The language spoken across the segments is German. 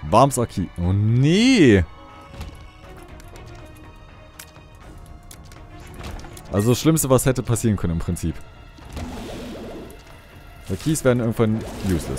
Barmsaki. Oh nee. Also das Schlimmste, was hätte passieren können im Prinzip. Weil Keys werden irgendwann useless.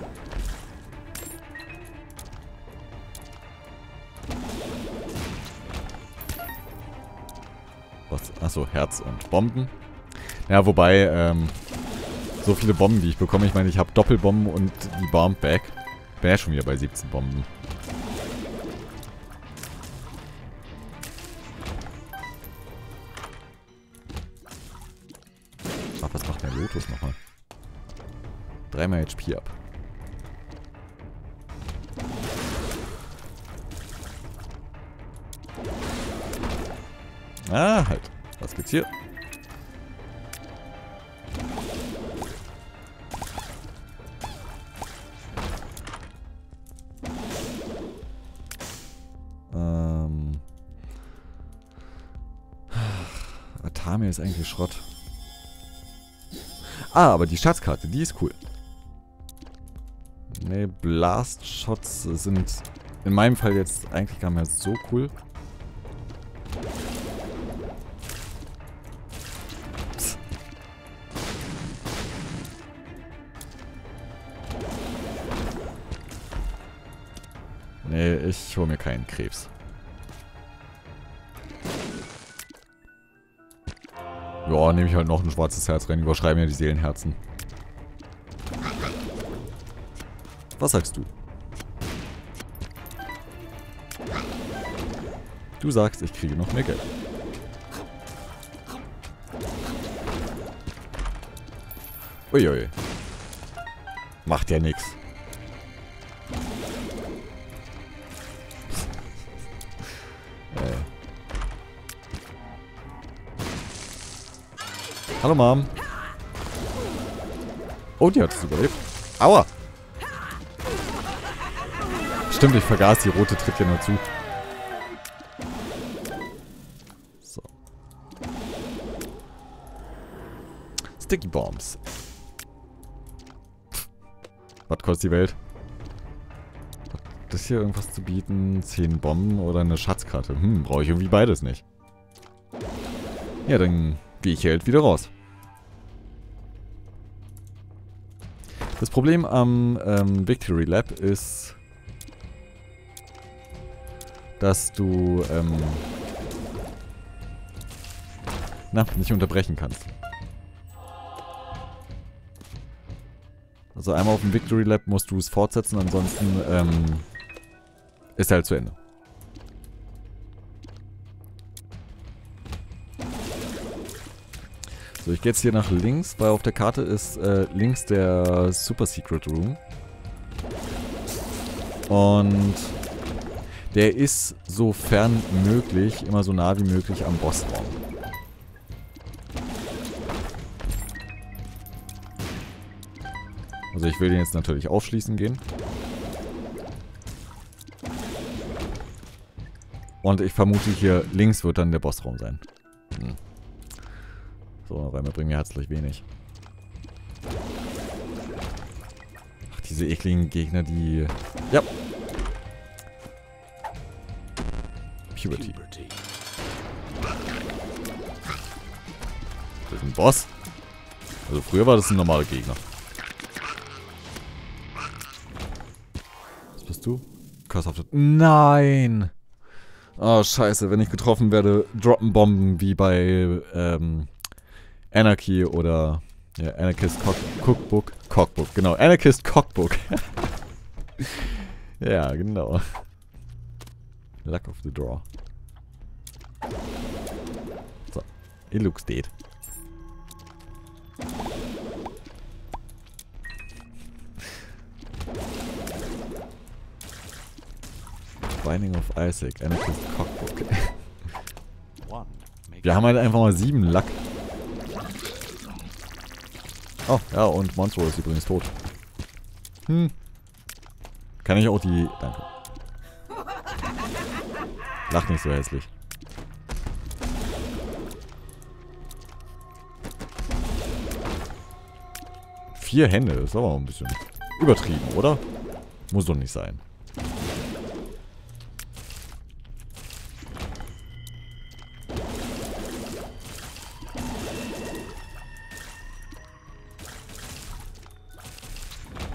Was? Achso, Herz und Bomben. Ja, wobei, so viele Bomben, die ich bekomme. Ich meine, ich habe Doppelbomben und die Bomb Bag. Bin ja schon wieder bei 17 Bomben. Ach, was macht der Lotus nochmal? 3 HP ab. Ah, halt. Was gibt's hier? Atami ist eigentlich Schrott. Ah, aber die Schatzkarte, die ist cool. Ne, Blast Shots sind in meinem Fall jetzt eigentlich gar nicht mehr so cool. Psst. Nee, ich hole mir keinen Krebs. Ja, nehme ich halt noch ein schwarzes Herz rein. Überschreiben ja die Seelenherzen. Was sagst du? Du sagst, ich kriege noch mehr Geld. Uiui. Macht ja nix. Hallo Mom. Oh, die hat es überlebt. Aua. Stimmt, ich vergaß, die rote tritt ja nur zu. So. Sticky Bombs. Was kostet die Welt? Hat das hier irgendwas zu bieten? 10 Bomben oder eine Schatzkarte? Brauche ich irgendwie beides nicht. Ja, dann gehe ich hier halt wieder raus. Das Problem am Victory Lab ist, dass du nicht unterbrechen kannst. Also einmal auf dem Victory Lab musst du es fortsetzen, ansonsten ist er halt zu Ende. So, ich gehe jetzt hier nach links, weil auf der Karte ist links der Super Secret Room. Und der ist sofern möglich, immer so nah wie möglich am Bossraum. Also ich will den jetzt natürlich aufschließen gehen. Und ich vermute, hier links wird dann der Bossraum sein. So, weil wir bringen mir herzlich wenig. Ach, diese ekligen Gegner, die... Ja. Puberty. Das ist ein Boss. Also früher war das ein normaler Gegner. Was bist du? Curse of the... Nein! Oh, scheiße. Wenn ich getroffen werde, droppen Bomben wie bei, Anarchy oder... Ja, Anarchist Cookbook. Cookbook, genau. Anarchist Cookbook. Ja, genau. Luck of the Draw. So. It looks dead. Binding of Isaac. Anarchist Cookbook. Wir haben halt einfach mal 7 Luck. Oh, ja, und Monstro ist übrigens tot. Kann ich auch die... Danke. Lach nicht so hässlich. Vier Hände, das ist aber auch ein bisschen übertrieben, oder? Muss doch nicht sein.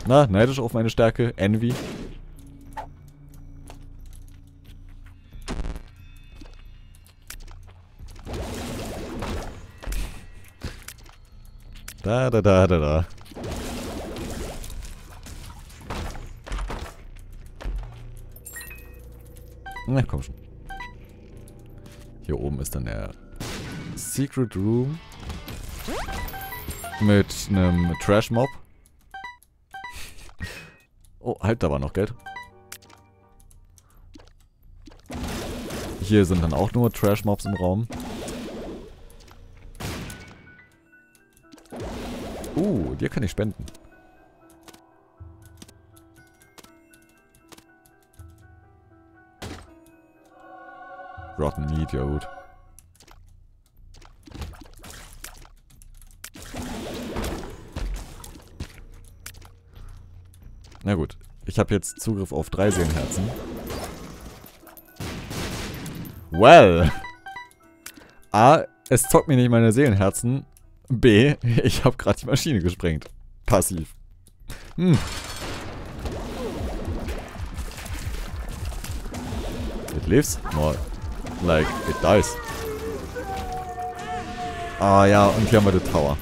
Na, neidisch auf meine Stärke. Envy. Da. Na, komm schon. Hier oben ist dann der Secret Room mit einem Trash-Mob. Oh, halt, da war noch Geld. Hier sind dann auch nur Trash-Mobs im Raum. Dir kann ich spenden. Rotten Meat, ja gut. Na gut, ich habe jetzt Zugriff auf 3 Seelenherzen. Well. A, es zockt mir nicht meine Seelenherzen. B, ich habe gerade die Maschine gesprengt. Passiv. It lives more like it dies. Ah ja, und hier haben wir den Tower.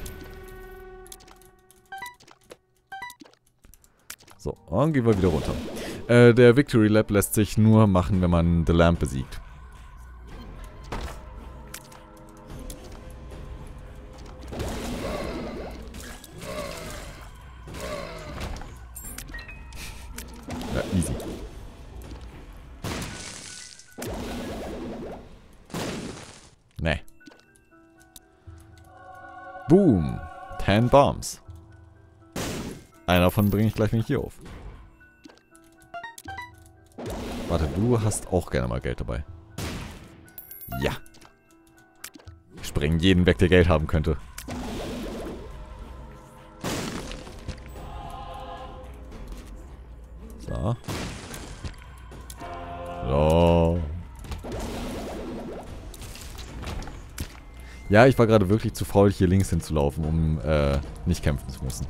So, und gehen wir wieder runter. Der Victory Lap lässt sich nur machen, wenn man The Lamp besiegt. Ja, easy. Nee. Boom. 10 Bombs. Einer davon bringe ich gleich nicht hier auf. Warte, du hast auch gerne mal Geld dabei. Ja. Ich spreng jeden weg, der Geld haben könnte. So. So. Ja, ich war gerade wirklich zu faul, hier links hinzulaufen, um nicht kämpfen zu müssen.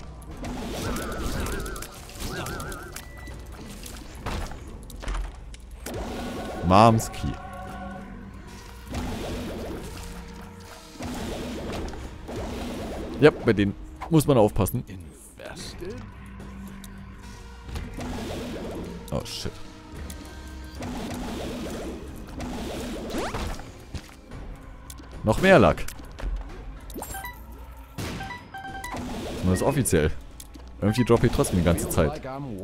Mom's Key. Ja, bei denen muss man aufpassen. Oh, shit. Noch mehr Lack. Das ist offiziell. Irgendwie droppe ich trotzdem die ganze Zeit.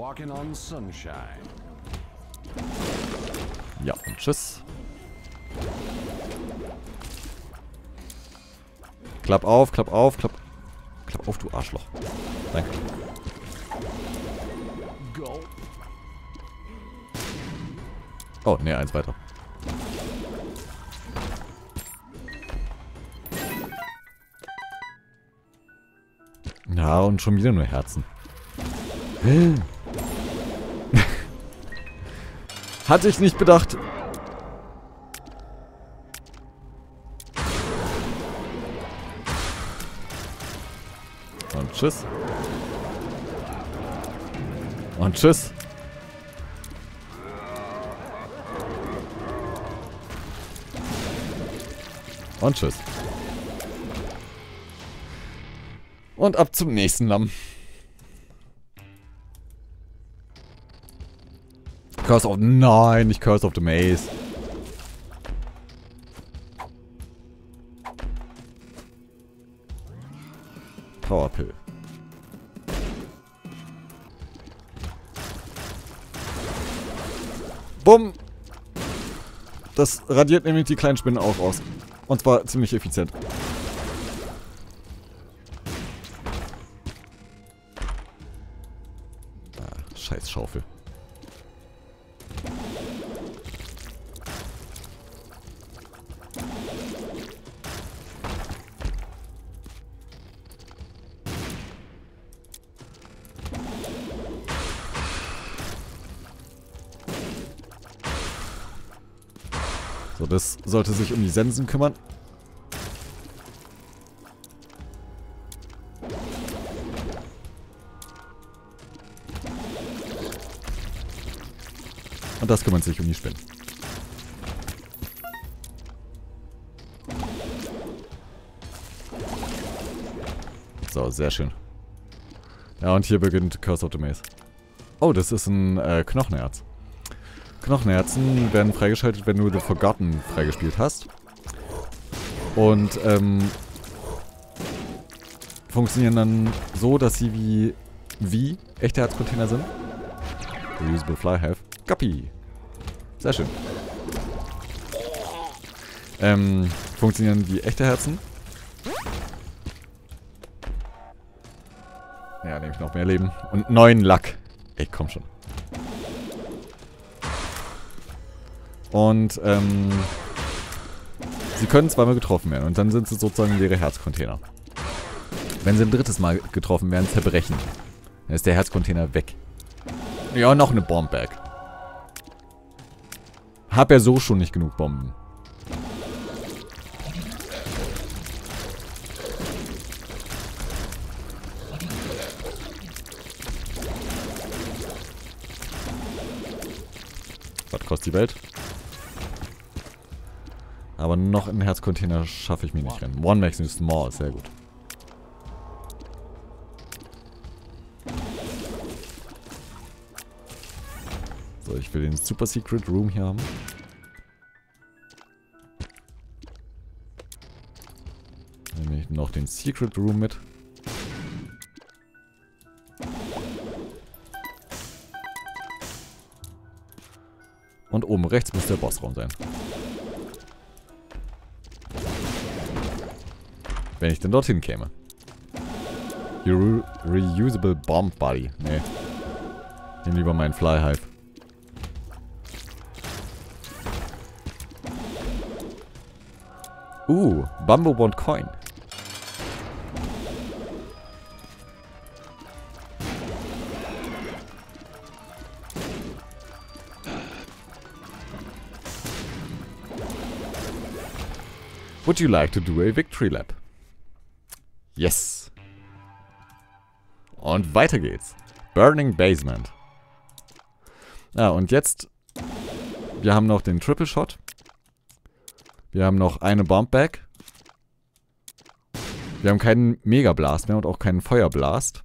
Ja, und tschüss. Klapp auf, klapp auf, klapp auf, du Arschloch. Danke. Oh, ne, eins weiter. Ja, und schon wieder nur Herzen. Hatte ich nicht bedacht. Und tschüss. Und tschüss. Und tschüss. Und ab zum nächsten Lamm. Curse of... Nein, nicht Curse of the Maze. Powerpill. Bumm! Das radiert nämlich die kleinen Spinnen auch aus. Und zwar ziemlich effizient. Ah, scheiß Schaufel. So, das sollte sich um die Sensen kümmern. Und das kümmert sich um die Spinnen. So, sehr schön. Ja, und hier beginnt Curse of the Maze. Oh, das ist ein Knochenherz. Knochenherzen werden freigeschaltet, wenn du The Forgotten freigespielt hast. Und funktionieren dann so, dass sie wie echte Herzcontainer sind. Reusable Fly Hive. Guppy. Sehr schön. Funktionieren wie echte Herzen. Ja, nehme ich noch mehr Leben. Und 9 Lack. Ey, komm schon. Und, sie können zweimal getroffen werden. Und dann sind sie sozusagen leere Herzcontainer. Wenn sie ein drittes Mal getroffen werden, zerbrechen. Dann ist der Herzcontainer weg. Ja, noch eine Bombbag. Hab ja so schon nicht genug Bomben. Was kostet die Welt? Aber noch einen Herzcontainer schaffe ich mir nicht rein. One makes me small, sehr gut. So, ich will den Super Secret Room hier haben. Dann nehme ich noch den Secret Room mit. Und oben rechts muss der Bossraum sein. Wenn ich denn dorthin käme. Reusable Bomb Body. Nee. Nehm lieber meinen Fly Hive. Bamboo Bond Coin. Would you like to do a victory lap? Yes. Und weiter geht's. Burning Basement. Ja, und jetzt... Wir haben noch den Triple Shot. Wir haben noch eine Bombbag. Wir haben keinen Mega Blast mehr und auch keinen Feuerblast.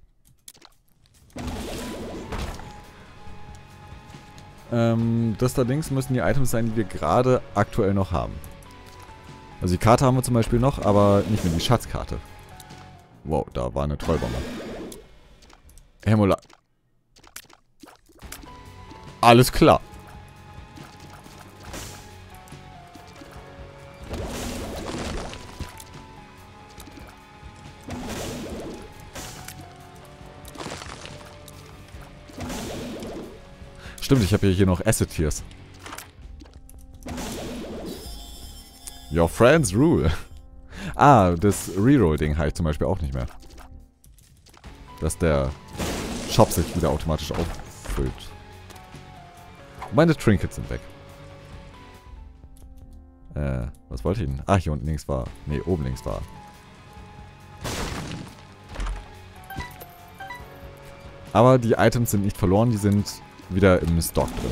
Das da links müssen die Items sein, die wir gerade aktuell noch haben. Also die Karte haben wir zum Beispiel noch, aber nicht mehr die Schatzkarte. Wow, da war eine Trollbombe. Hermola. Alles klar. Stimmt, ich habe ja hier noch Acid Tears. Your friends rule. Das Reroll-Ding habe ich zum Beispiel auch nicht mehr. Dass der Shop sich wieder automatisch auffüllt. Meine Trinkets sind weg. Was wollte ich denn? Ah, hier unten links war... Ne, oben links war... Aber die Items sind nicht verloren, die sind wieder im Stock drin.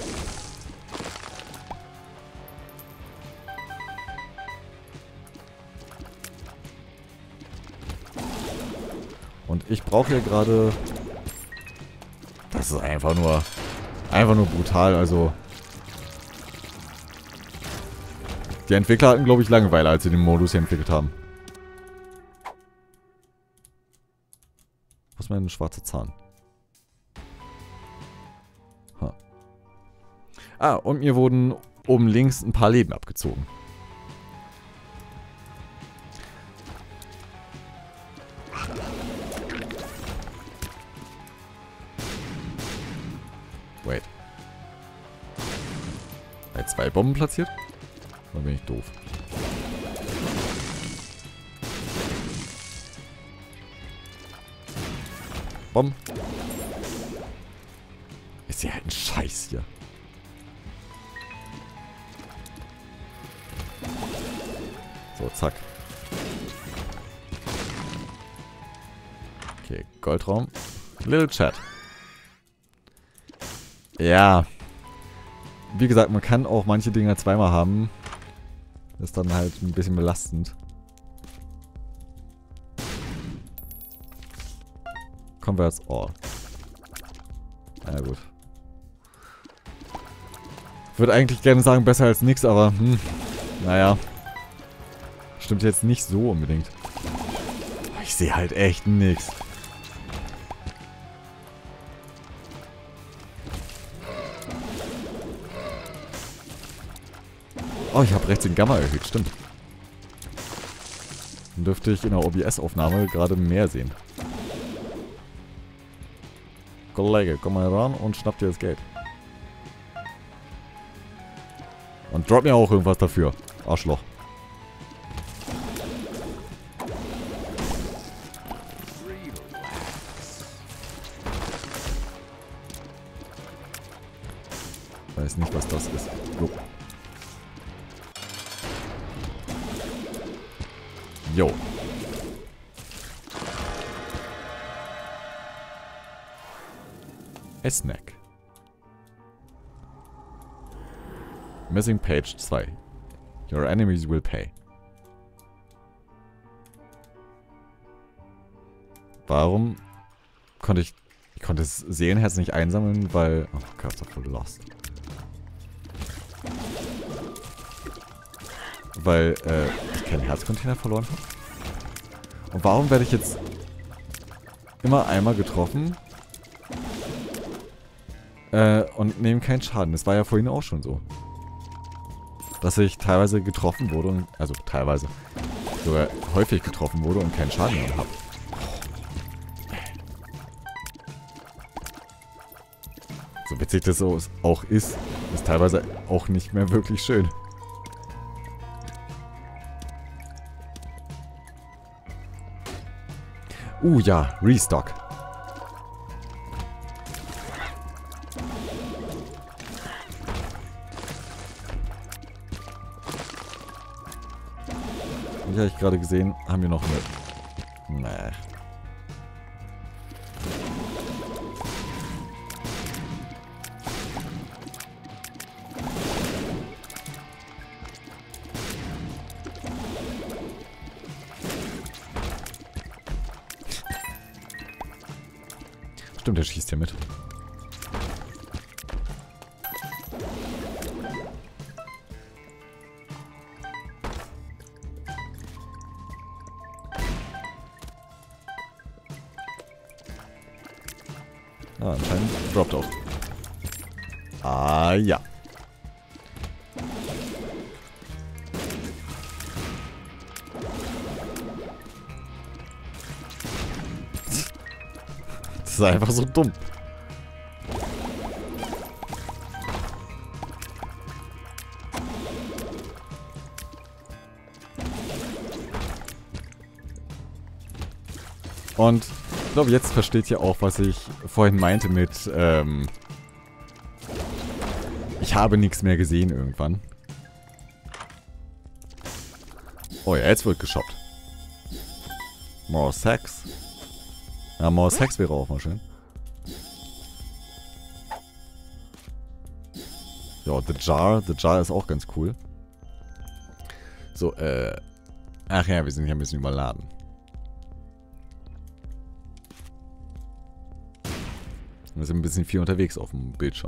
Und ich brauche hier gerade... Das ist einfach nur brutal, also... Die Entwickler hatten, glaube ich, Langeweile, als sie den Modus hier entwickelt haben. Was ist mein schwarzer Zahn? Und mir wurden oben links ein paar Leben abgezogen. Wait. Hat 2 Bomben platziert? Oder bin ich doof? Bomben. Ist ja halt ein Scheiß hier. So, zack. Okay, Goldraum. Little Chat. Ja. wie gesagt, man kann auch manche Dinger zweimal haben. Das ist dann halt ein bisschen belastend. Converts all. Na gut. Würde eigentlich gerne sagen, besser als nix, aber naja. Stimmt jetzt nicht so unbedingt. Ich sehe halt echt nix. Oh, ich habe rechts den Gamma erhöht, stimmt. Dann dürfte ich in der OBS-Aufnahme gerade mehr sehen. Kollege, komm mal ran und schnapp dir das Geld. Und drop mir auch irgendwas dafür. Arschloch. Weiß nicht, was das ist. Jo. Jo. A snack. Missing Page 2. Your enemies will pay. Warum konnte ich konnte das Seelenherz nicht einsammeln, weil... Oh Gott, das voll lost. Weil ich keinen Herzcontainer verloren habe. Und warum werde ich jetzt immer einmal getroffen und nehme keinen Schaden? Das war ja vorhin auch schon so. Dass ich teilweise getroffen wurde, und, also teilweise sogar häufig getroffen wurde und keinen Schaden mehr habe. So witzig das auch ist teilweise auch nicht mehr wirklich schön. Ja, Restock. Wie habe ich gerade gesehen, haben wir noch eine... Nee. Stimmt, der schießt hier mit. Anscheinend droppt auch. Ja. Das ist einfach so dumm. Und ich glaube, jetzt versteht ihr auch, was ich vorhin meinte mit, ich habe nichts mehr gesehen irgendwann. Oh ja, jetzt wird geshoppt. More Sex. Ja, More Sex wäre auch mal schön. Ja, The Jar. The Jar ist auch ganz cool. So, ach ja, wir sind hier ein bisschen überladen. Wir sind ein bisschen viel unterwegs auf dem Bildschirm.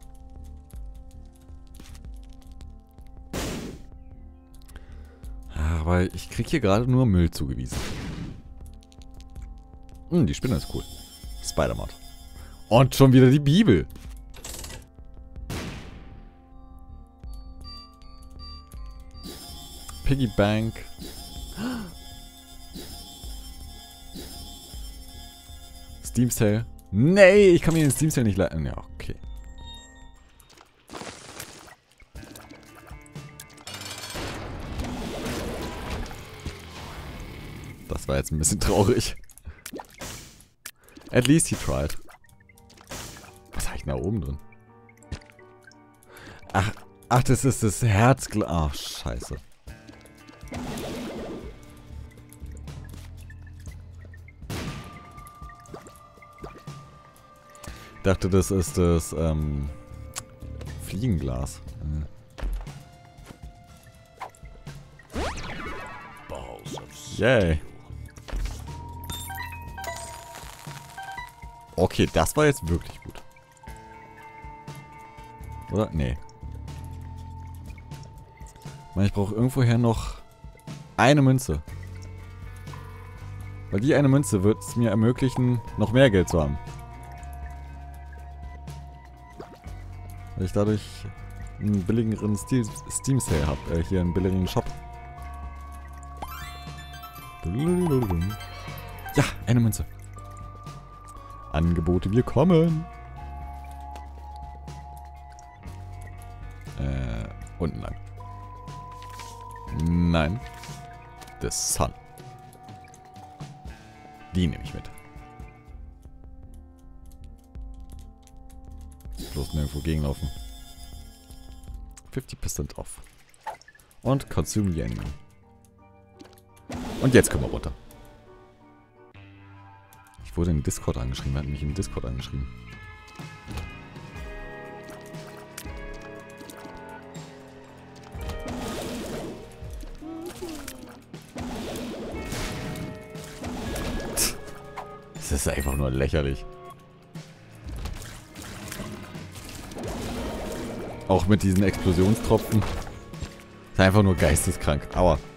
Aber ich krieg hier gerade nur Müll zugewiesen. Die Spinne ist cool. Spider-Man. Und schon wieder die Bibel. Piggy Bank. Steam Sale. Nee, ich kann mir den Steam Sale nicht leiten. Ja, okay. Das war jetzt ein bisschen traurig. At least he tried. Was habe ich denn da oben drin? Ach, das ist das Herzglas. Ach, scheiße. Ich dachte, das ist das Fliegenglas. Yay. Okay, das war jetzt wirklich gut. Oder? Nee. Ich brauche irgendwoher noch eine Münze. Weil die eine Münze wird es mir ermöglichen, noch mehr Geld zu haben. Weil ich dadurch einen billigeren Steam Sale habe. Hier einen billigeren Shop. Ja, eine Münze. Angebote, wir kommen. Unten lang. Nein. The Sun. Die nehme ich mit. Bloß nirgendwo gegenlaufen. 50% off. Und consume the enemy. Und jetzt können wir runter. Ich wurde im Discord angeschrieben. Er hat mich im Discord angeschrieben. Das ist einfach nur lächerlich. Auch mit diesen Explosionstropfen. Das ist einfach nur geisteskrank. Aua.